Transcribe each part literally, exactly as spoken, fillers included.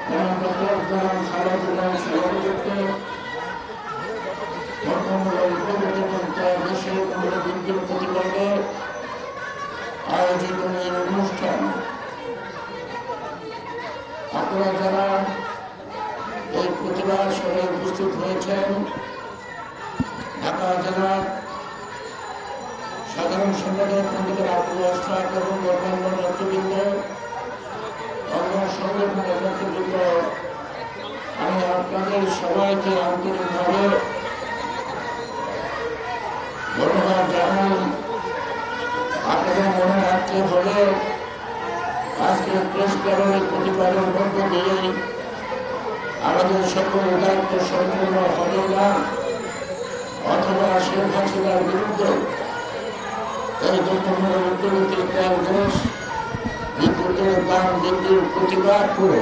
প্রতিবাদে আয়োজিত এই অনুষ্ঠান আপনারা যারা এই প্রতিবাদ সভায় উপস্থিত হয়েছেন, ঢাকা জেলার সাধারণ সম্পাদক পণ্ডিতের আব্দুল আশরাফ এবং অন্যান্য নেতৃবৃন্দ, অন্য সংগঠনের নেতৃবৃন্দ, আমি আপনাদের সবাইকে আন্তরিকভাবে ধন্যবাদ জানাই। আপনাদের মনে রাখতে হবে আজকে প্রেস ক্লাবের প্রতিবাদের মধ্য দিয়ে আমাদের সকল দায়িত্ব সম্পূর্ণ হবে না, অথবা শেখ হাসিনার বিরুদ্ধে এই দুর্ঘটনার উদ্যোগী তেল দেশ বিদ্যুতের দাম বৃদ্ধির প্রতিবাদ করে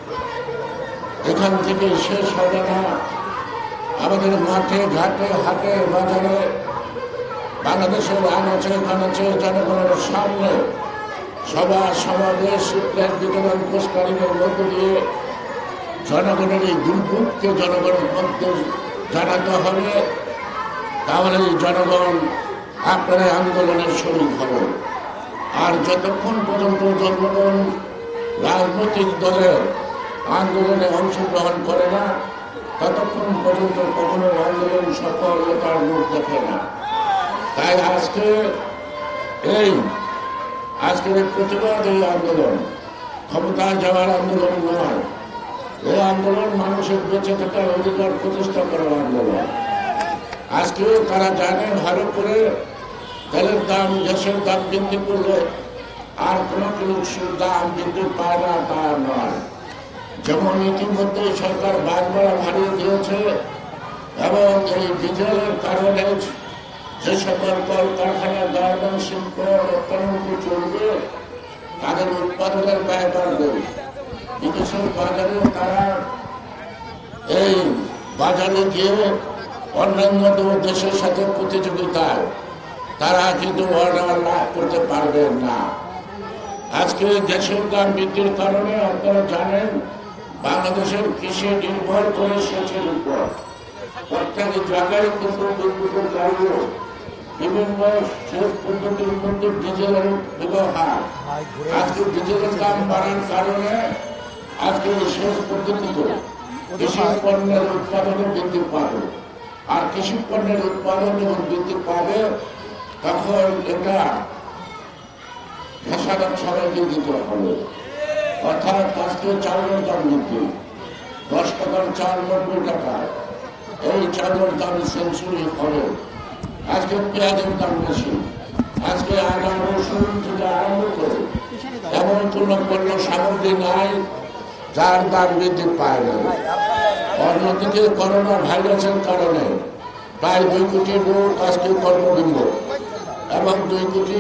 এখান থেকে শেষ হবে না। আমাদের মাঠে ঘাটে হাটে বাজারে বাংলাদেশের আনাচে কানাচে জনগণের সামনে সভা সমাবেশ প্লেট বিতরণ পুরস্কারের মধ্য দিয়ে জনগণের এই দুর্ভোগকে জনগণের মধ্যে জানাতে হবে। তাহলে জনগণ আপনারা আন্দোলনের শরীর হবে। আর যতক্ষণ পর্যন্ত জনগণ রাজনৈতিক দলের আন্দোলনে অংশগ্রহণ করে না, ততক্ষণ পর্যন্ত কখনো আন্দোলন সফলতার মুখ দেখে না। তাই আজকে এই আজকের প্রতিবাদ এই আন্দোলন ক্ষমতায় যাওয়ার আন্দোলন নয়। এই আন্দোলন মানুষের বেঁচে থাকার অধিকার প্রতিষ্ঠা করার আন্দোলন। আজকে তারা জানে ভালো করে তেলের দাম গ্যাসের দাম বৃদ্ধি করলে আর কোনো কিছুর দাম বৃদ্ধি পায় না, তা নয়। যেমন ইতিমধ্যে সরকার বাস ভাড়া বাড়িয়ে দিয়েছে এবং এই ডিজেলের কারণে যে সকল কলকারখানা গার্মেন্টস শিল্প রপ্তানি চলবে তাদের উৎপাদনের ব্যয় বাড়বে। বিদেশের বাজারে তারা এই বাজারে গিয়ে অন্যান্য দেশের সাথে প্রতিযোগিতায় তারা কিন্তু অর্ডার লাভ করতে পারবেন না। আজকে দেশের দাম বৃদ্ধির কারণে আপনারা জানেন বাংলাদেশের কৃষি নির্ভর করে সেচের উপর। প্রত্যেক জায়গায় কিন্তু বিদ্যুতের দাঁড়িয়ে বিভিন্ন সেচ পদ্ধতির মধ্যে ডিজেলের ব্যবহার। আজকে ডিজেলের দাম বাড়ার কারণে আজকে সেচ পদ্ধতিতে কৃষি পণ্যের উৎপাদনে বৃদ্ধি পাবে। আর কৃষি পণ্যের উৎপাদন যখন বৃদ্ধি পাবে তখন এটা খেসারত সবাইকে দিতে হবে। অর্থাৎ আজকে চাউলের দাম বৃদ্ধি, দশ টাকার চাল নব্বই টাকা, এই চাউলের দাম সেঞ্চুরি হবে। আজকে পেঁয়াজের দাম বেশি। আজকে আদা রসুন থেকে আরম্ভ করে এমন কোন পণ্য সামগ্রী নাই যার দাম বৃদ্ধি পায় না। অন্যদিকে করোনা ভাইরাসের কারণে প্রায় দুই কোটি লোক আজকে কর্মবিহীন এবং দুই কোটি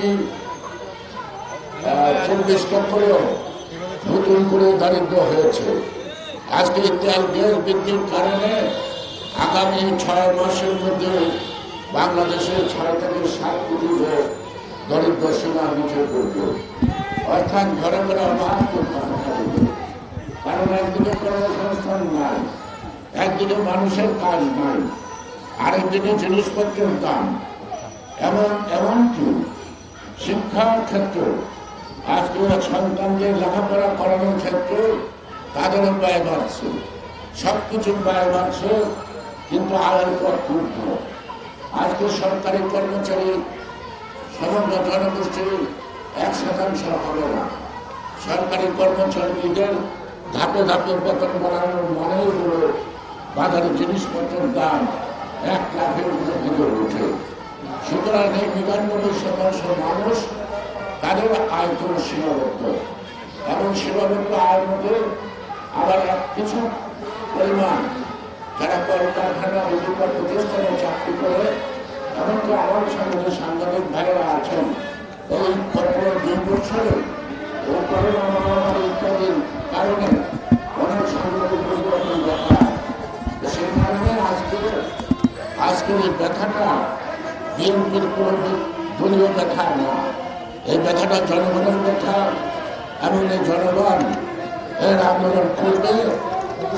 চব্বিশ লক্ষেও নতুন করে দারিদ্র হয়েছে। আজকে তেল গ্যাস বৃদ্ধির কারণে আগামী ছয় মাসের মধ্যে বাংলাদেশে ছয় থেকে সাত কোটি লোক দরিদ্র সীমার নিচে পড়বে। অর্থাৎ ঘরে ঘরে অভাব করতে, কারণ একদিকে কর্মসংস্থান নাই, একদিকে মানুষের কাজ নাই, আরেকদিকে জিনিসপত্রের দাম। এমন এমনকি শিক্ষার ক্ষেত্রে আজকে সন্তানদের লেখাপড়া করানোর ক্ষেত্রে তাদেরও ব্যয় বাড়ছে, সব কিছুর ব্যয় বাড়ছে, কিন্তু আয়ের পর ক্ষুব্ধ। আজকে সরকারি কর্মচারী সমগ্র জনগোষ্ঠীর এক শতাংশ হবে না। সরকারি কর্মচারীদের ধাপে ধাপে বেতন বাড়ানোর মনেই হল বাজারে জিনিসপত্রের দাম এক লাখের ভিতরে ওঠে। সুতরাং এই নিরানব্বই শতাংশ মানুষ তাদের আয়তন সীমাবদ্ধ এবং সীমাবদ্ধ আয়ের মধ্যে আবার এক কিছু পরিমাণ যারা কলকারখানা বিভিন্ন প্রতিষ্ঠানে চাকরি করে, এমনকি আমার সঙ্গে যে সাংবাদিক ভাইয়েরা আছেন এই দুই বছরে ও করোনা মহামারী ইত্যাদির কারণে অনেক সাংবাদিক পরিবর্তন দেখা। সেই কারণে আজকে আজকের এই ব্যথাটা বিএনপির কোন দলীয় ব্যথা না, এই ব্যথাটা জনগণের ব্যথা এবং এই জনগণ এর আন্দোলন করবে।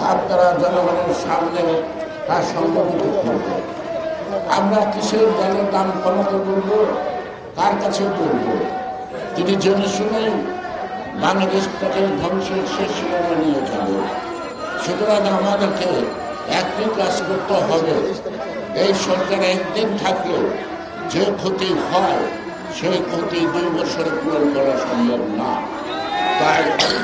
আপনারা জনগণের সামনে তার সংগঠিত করবেন। আমরা কিসের দলের দাম কমাতে বলবো, কার কাছে বলবো? তিনি জেনে শুনে বাংলাদেশটাকে ধ্বংসের শেষ সীমানা নিয়ে যাবে। সুতরাং আমাদেরকে একটি কাজ করতে হবে, এই সরকার একদিন থাকলে যে ক্ষতি হয় সেই ক্ষতি দুই বছরে পূরণ করা সম্ভব না। তাই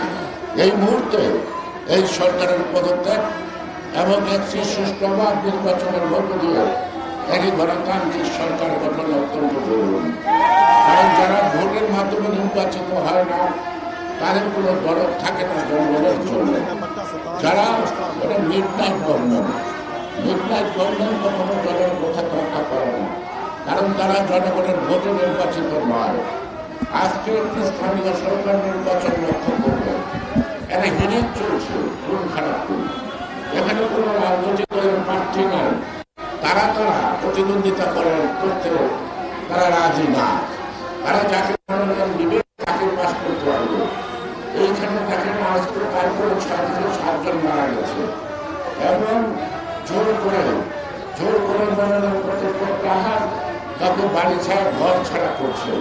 এই মুহূর্তে এই সরকারের পদত্যাগ এবং একটি সুষ্ঠুভাব নির্বাচনের মধ্য দিয়ে একটি গণতান্ত্রিক সরকার গঠন অত্যন্ত জরুরি। কারণ যারা ভোটের মাধ্যমে নির্বাচিত হয় না তাদের কোনো দরদ থাকে না জনগণের জন্য। যারা ওটা মিডনাইট গভর্নমেন্ট মিডনাইট গভর্নমেন্ট কখনো জনের কথা রক্ষা করে না, কারণ তারা জনগণের ভোটে নির্বাচিত নয়। আজকে একটি স্থানীয় সরকার নির্বাচন লক্ষ্য করবে, একটা হিরিং চলছে, খুন খারাপ খুন। এখানে কোনো রাজনৈতিক দলের প্রার্থী নয়, তারা তারা প্রতিদ্বন্দ্বিতা করেন করতে তারা রাজি না। তারা যাকে মনোনয়ন দিবে তাকে পাস করতে পারবে। এইখানে দেখেন আজকে তারপরে ছয়জন সাতজন মারা গেছে এবং জোর করে জোর করে মনোনয়ন করতে প্রত্যাহার তাকে বাড়ি ছাড়া ঘর ছাড়া করছে।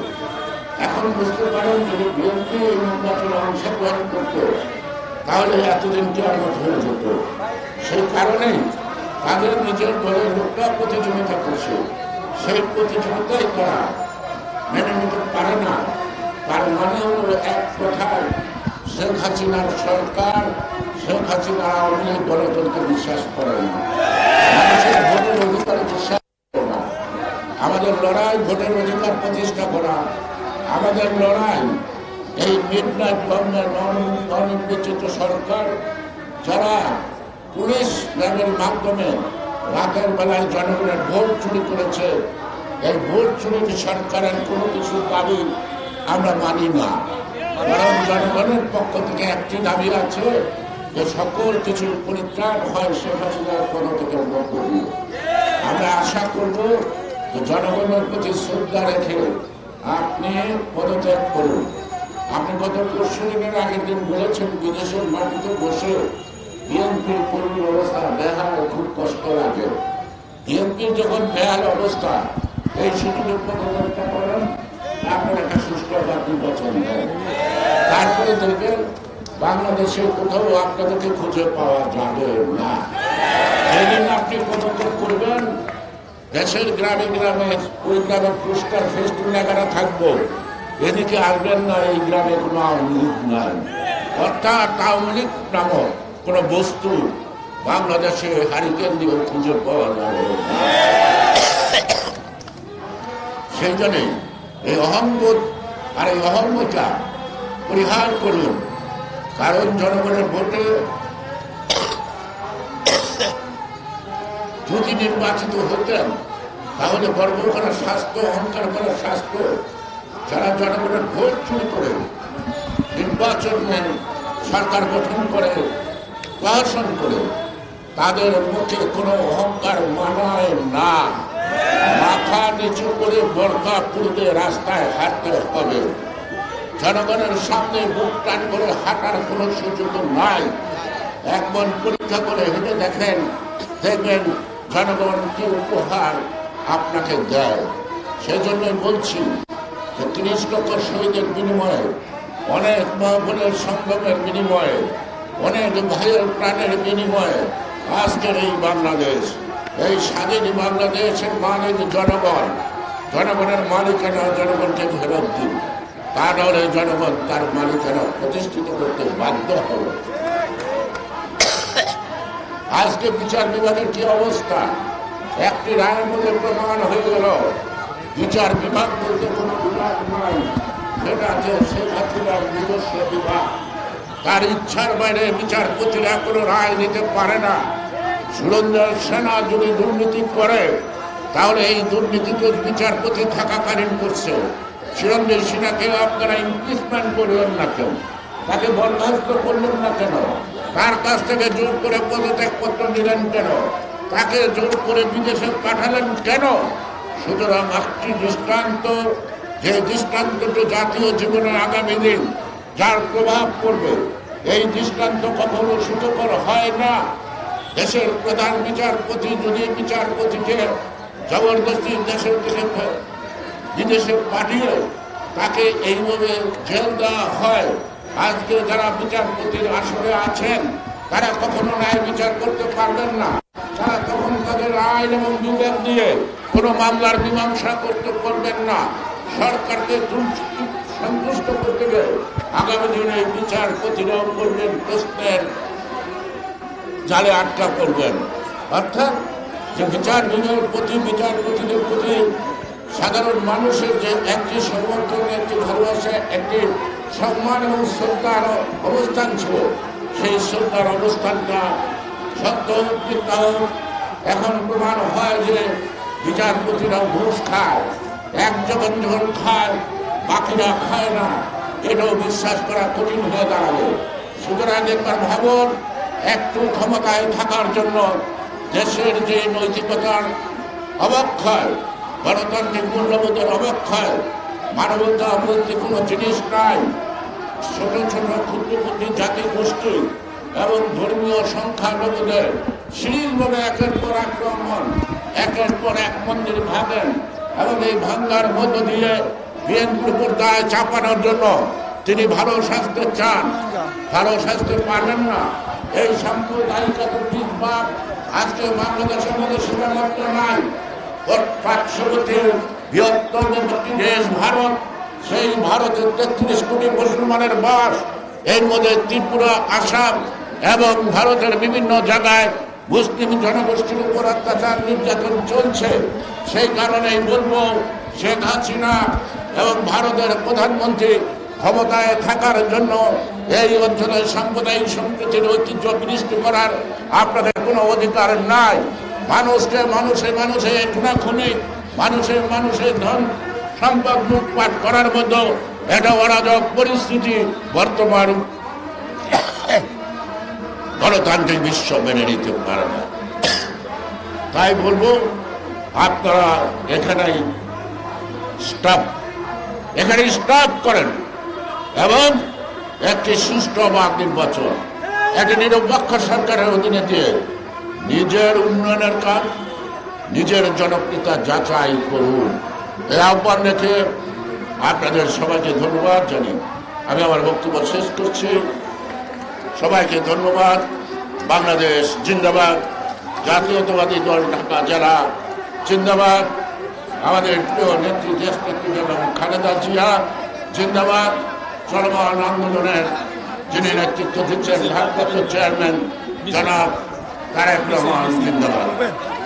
এখন বুঝতে পারেন যদি বিএনপি এই নির্বাচনে অংশগ্রহণ করত তাহলে এতদিন কি আমার হয়ে যেত। সেই কারণেই তাদের নিজের দলের লোকটা প্রতিযোগিতা করছে, সেই প্রতিযোগিতাই তারা মেনে নিতে পারে না। তার মানে হলো এক কথায় শেখ হাসিনার সরকার, শেখ হাসিনা আওয়ামী লীগ গণতন্ত্রে বিশ্বাস করে না, মানুষের ভোটের অধিকারে বিশ্বাস করে না। আমাদের লড়াই ভোটের অধিকার প্রতিষ্ঠা করা, আমাদের লড়াই এই মিডনাইট গভর্নমেন্ট অনির্বাচিত সরকার যারা পুলিশ ল্যাবের মাধ্যমে রাতের বেলায় জনগণের ভোট চুরি করেছে, এই ভোট চুরির সরকারের কোনো কিছু দাবি আমরা মানি না। কারণ জনগণের পক্ষ থেকে একটি দাবি আছে যে সকল কিছুর পরিত্রাণ হয় শেখ হাসিনার পদ থেকে মধ্য দিয়ে। আমরা আশা করব যে জনগণের প্রতি শ্রদ্ধা রেখে আপনি পদত্যাগ করুন। আপনি গত পরশু দিনের আগের দিন বলেছেন বিদেশের মাটিতে বসে বিএনপির কর্মী অবস্থা বেহাল, খুব কষ্ট লাগে। বিএনপির যখন বেহাল অবস্থা, এই সুযোগে পদত্যাগ করেন, আপনার একটা সুষ্ঠু নির্বাচন দেন, তারপরে দেখবেন বাংলাদেশে কোথাও আপনাদেরকে খুঁজে পাওয়া যাবে না। যেদিন আপনি পদত্যাগ করবেন, দেশের গ্রামে গ্রামে ওই গ্রামে পোস্টার ফেস্টুন লাগানো থাকবো, এদিকে আসবেন না এই গ্রামে কোনো আওয়ামী লীগ নাই। অর্থাৎ আওয়ামী লীগ নামক কোনো বস্তু বাংলাদেশে হারিকেন দিয়ে খুঁজে পাওয়া যাবে না। সেই জন্যে এই অহংবোধ আর এই অহংবোধটা পরিহার করুন। কারণ জনগণের ভোটে যদি নির্বাচিত হতেন তাহলে গর্ব করার স্বাস্থ্য, অহংকার করার স্বাস্থ্য, যারা জনগণের ভোট চুরি করে নির্বাচন সরকার গঠন করে, প্রশাসন করে, তাদের মুখে কোনো অহংকার মানায় না। মাথা নিচু করে বরখা তুলতে রাস্তায় হাঁটতে হবে। জনগণের সামনে বুক টান করে হাঁটার কোনো সুযোগ নাই। একবার পরীক্ষা করে হেঁটে দেখেন, দেখবেন জনগণ কি উপহার আপনাকে দেয়। সেই জন্য বলছি যে তিরিশ লক্ষ শহীদের বিনিময়ে, অনেক মা বোনের সংগ্রামের বিনিময়ে, অনেক ভাইয়ের প্রাণের বিনিময়ে আজকের এই বাংলাদেশ, এই স্বাধীন বাংলাদেশের মালিক জনগণ। জনগণের মালিকানা জনগণকে ফেরত দিন, তা নাহলে জনগণ তার মালিকানা প্রতিষ্ঠিত করতে বাধ্য হবে। আজকে বিচার বিভাগের কি অবস্থা? একটি রায়ের মধ্যে প্রমাণ হয়ে গেল বিচার বিভাগ বলতে কোনো বিভাগ নাই, সেটা আছে শেখ হাসিনার নিজস্ব বিভাগ। তার ইচ্ছার বাইরে বিচারপতিরা কোনো রায় দিতে পারে না। সুরেন্দ্র সেনা যদি দুর্নীতি করে তাহলে এই দুর্নীতিকে বিচারপতি থাকাকালীন করছে। সুরেন্দ্র সেনাকে আপনারা ইমপিচমেন্ট করলেন না কেন? তাকে বরখাস্ত করলেন না কেন? তার কাছ থেকে জোর করে পদত্যাগপত্র নিলেন কেন? তাকে জোর করে বিদেশে পাঠালেন কেন? সুতরাং একটি দৃষ্টান্ত, যে দৃষ্টান্তটি জাতীয় জীবনের আগামী দিন যার প্রভাব পড়বে, এই দৃষ্টান্ত কখনো সুখকর হয় না। দেশের প্রধান বিচারপতি যদি বিচারপতিকে জবরদস্তি দেশের থেকে বিদেশে পাঠিয়ে তাকে এইভাবে জেল দেওয়া হয়, আজকে যারা বিচারপতির আসরে আছেন তারা কখনো ন্যায় বিচার করতে পারবেন না। তারা তখন তাদের আইন এবং বিবেক দিয়ে কোনো মামলার মীমাংসা করতে পারবেন না। সরকারকে সন্তুষ্ট করতে গেলে আগামী দিনে বিচারপতিরাও করবেন প্রশ্নের জালে আটকা করবেন। অর্থাৎ যে বিচার বিভাগের প্রতি বিচারপতিদের প্রতি সাধারণ মানুষের যে একটি সমর্থন, একটি ভালোবাসা, একটি সম্মান এবং শ্রদ্ধার অবস্থান ছিল, সেই শ্রদ্ধার অবস্থানটা সত্য মিথ্যাও এখন প্রমাণ হয় যে বিচারপতিরা ঘুষ খায়, এক যখন যখন খায় বাকিরা খায় না, এটাও বিশ্বাস করা কঠিন হয়ে দাঁড়াবে। সুতরাং একবার ভাবুন, একটু ক্ষমতায় থাকার জন্য দেশের যে নৈতিকতার অবক্ষয়, গণতান্ত্রিক মূল্যবোধের অবক্ষয়, মানবতা বলতে কোনো জিনিস নাই, ছোট ছোট ক্ষুদ্র ক্ষুদ্র জাতি গোষ্ঠী এবং ধর্মীয় সংখ্যালঘুদের সিরিজভাবে একের পর আক্রমণ, একের পর এক মন্দির ভাঙেন এবং এই ভাঙ্গার মধ্য দিয়ে বিএনপির উপর দায় চাপানোর জন্য তিনি ভালো স্বাস্থ্য চান, ভালো স্বাস্থ্য পারবেন না। এই সাম্প্রদায়িকতার ভাব আজকে বাংলাদেশের মধ্যে সীমাবদ্ধ নাই। পার্শ্ববর্তী বৃহত্তম একটি দেশ ভারত, সেই ভারতের তেত্রিশ কোটি মুসলমানের বাস, এর মধ্যে ত্রিপুরা, আসাম এবং ভারতের বিভিন্ন জায়গায় মুসলিম জনগোষ্ঠীর উপর অত্যাচার নির্যাতন চলছে। সেই কারণেই বলবো, শেখ হাসিনা এবং ভারতের প্রধানমন্ত্রী ক্ষমতায় থাকার জন্য এই অঞ্চলের সাম্প্রদায়িক সম্প্রীতির ঐতিহ্য বিনষ্ট করার আপনাদের কোনো অধিকার নাই। মানুষকে মানুষে মানুষে খুনাখুনি, মানুষের মানুষের ধন সম্পদ লুটপাট করার মতো এটা অরাজক পরিস্থিতি বর্তমান গণতান্ত্রিক বিশ্ব মেনে নিতে পারে না। তাই বলবো, আপনারা এখানেই স্টপ এখানে স্টপ করেন এবং একটি সুষ্ঠু বাক নির্বাচন, একটি নিরপেক্ষ সরকারের অধীনে দিয়ে নিজের উন্নয়নের কাজ, নিজের জনপ্রিয়তা যাচাই করুন। এই আহ্বান রেখে আপনাদের সবাইকে ধন্যবাদ জানি আমি আমার বক্তব্য শেষ করছি। সবাইকে ধন্যবাদ। বাংলাদেশ জিন্দাবাদ, জাতীয়তাবাদী দল ঢাকা জেলা জিন্দাবাদ, আমাদের প্রিয় নেত্রী দেশ নেত্রী বেগম খালেদা জিয়া জিন্দাবাদ, চলমান আন্দোলনের যিনি নেতৃত্ব দিচ্ছেন ভারপ্রাপ্ত চেয়ারম্যান জনাব তারেক রহমান জিন্দাবাদ।